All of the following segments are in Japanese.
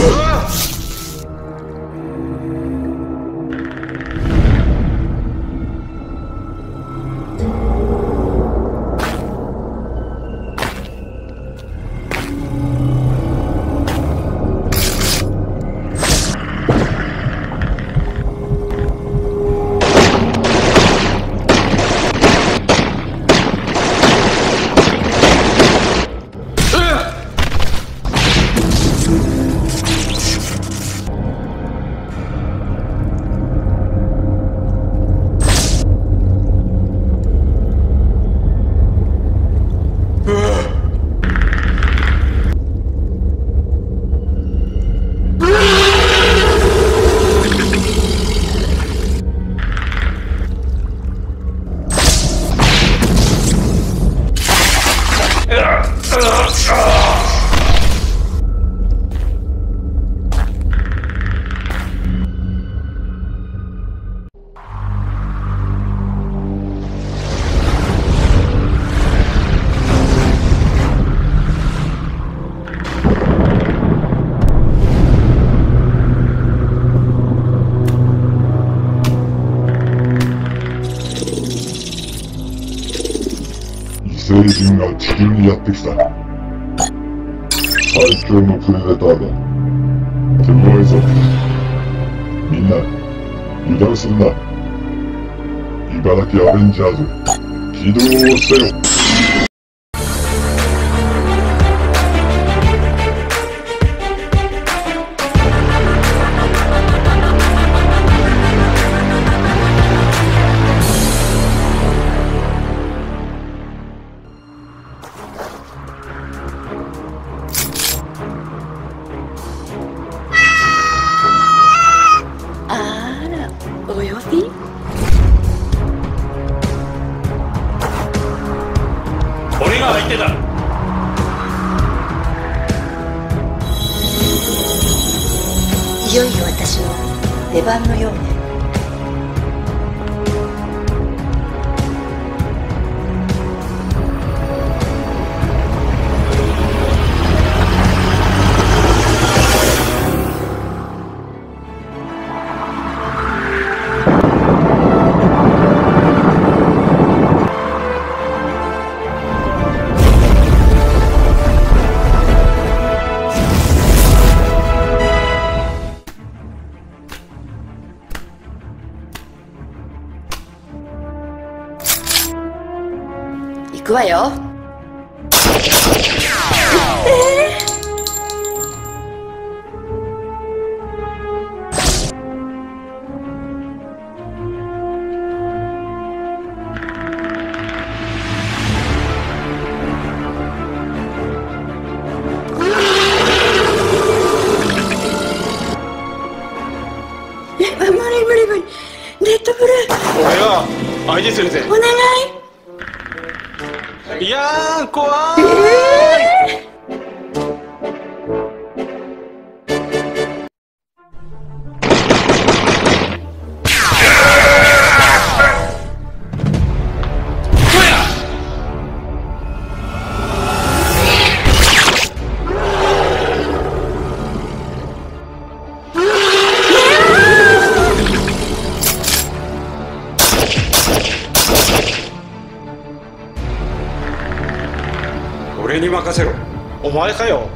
星人が地球にやってきた。最強のプレデターだ。手強いぞ。みんな、油断するな。茨城アベンジャーズ、起動せよ。 お呼び？ 俺が相手だ。 いよいよ私の出番のようね。行くわよ。無理。レッドブルー。 俺が相手するぜ。 お願い。 いやー、怖い。俺に任せろ。お前かよ。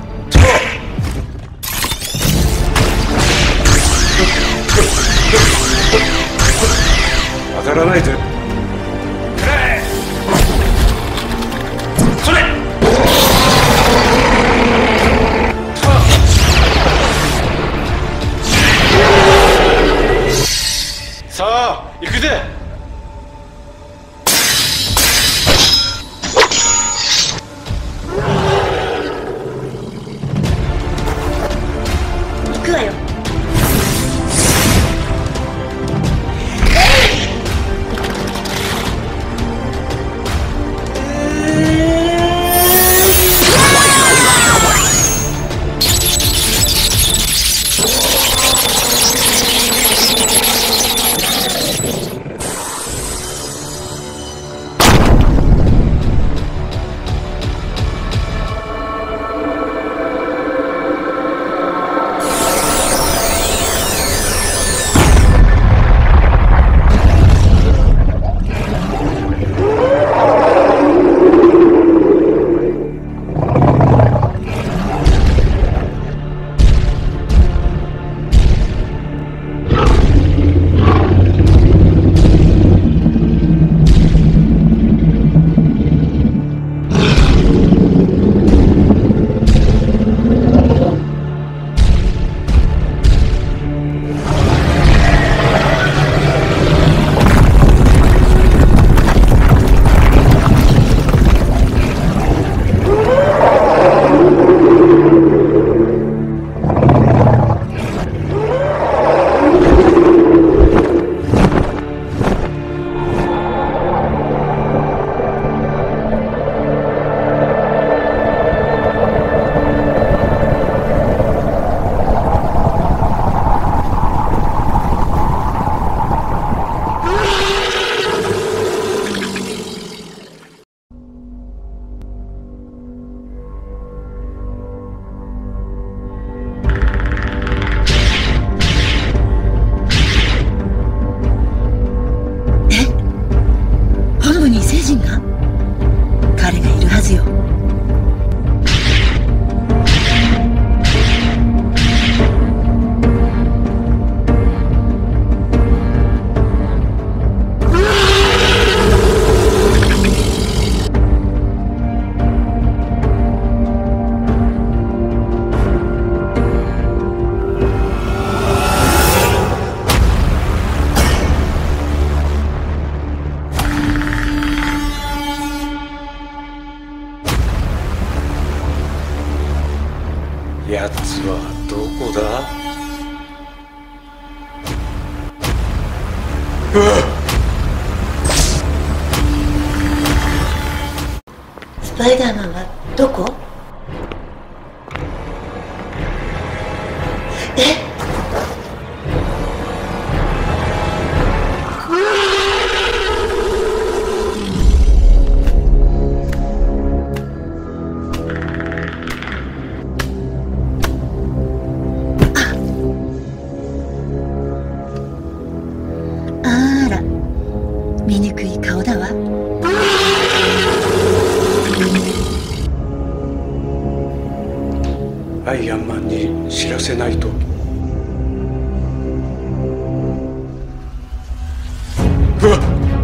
当たらないぜ。それ。さあ、行くぜ。 行くわよ。 やつはどこだ？うわっ！ スパイダーマンはどこ？え？あら、醜い顔だわ。 アイアンマンに知らせないと。うわっ！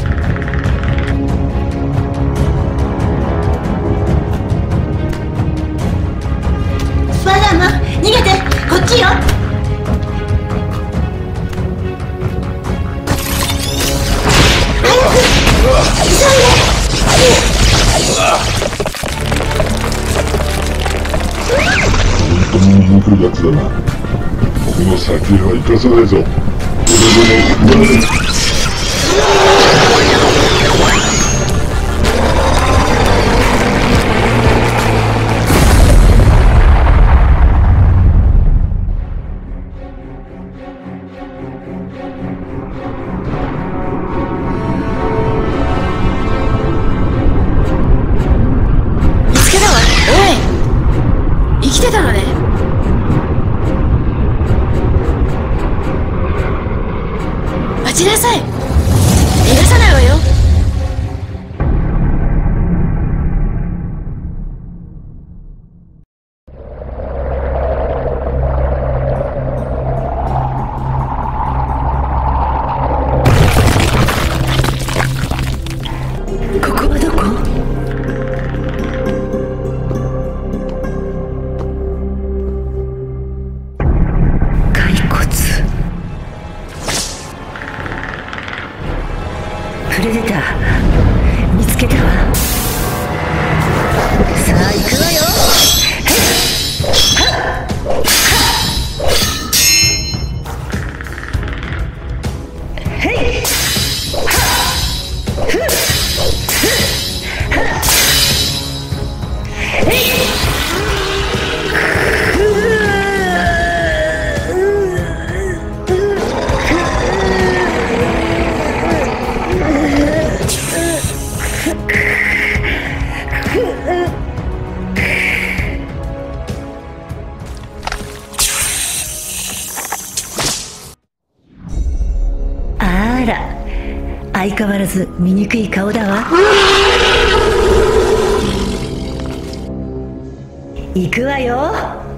スパイダーマン、逃げて！こっちよ！ 本当に憎いやつだな。この先へは行かさないぞ。俺でも食われる。 見つけたわ。おい、生きてたのね。待ちなさい。逃がさないわよ。ここはどこ？骸骨。プレデター見つけたわ。さあ行くわよ。へい。あら、相変わらず醜い顔だわ。行くわよ。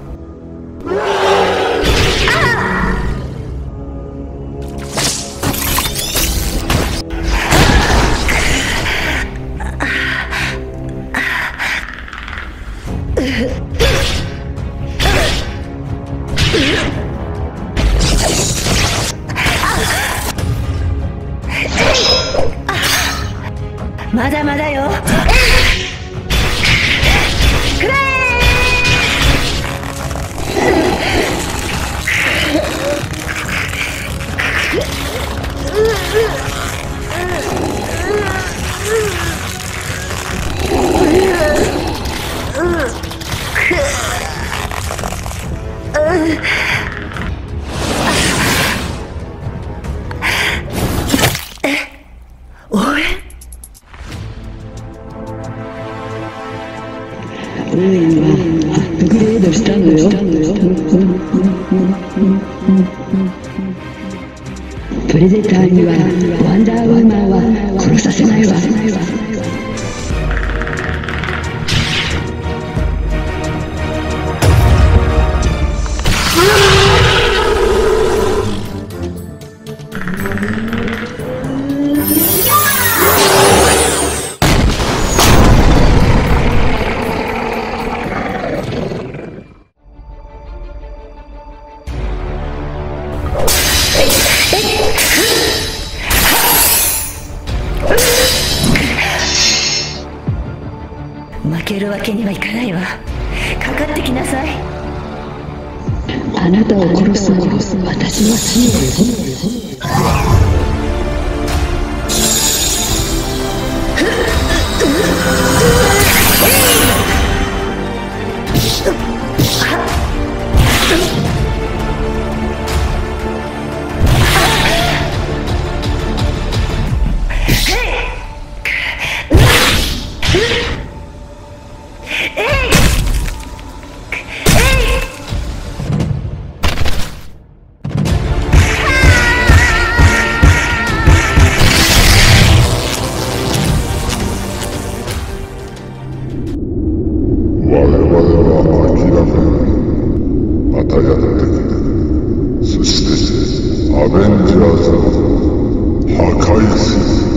まだまだよ。くらおい。 オーエンはアップグレードしたのよ。プレデターにはワンダーウーマンは殺させないわ。負けるわけにはいかないわ。かかってきなさい。 あなたを殺すのは私の使命です。 我々は諦める。またやってくる。そしてアベンジャーズを破壊する。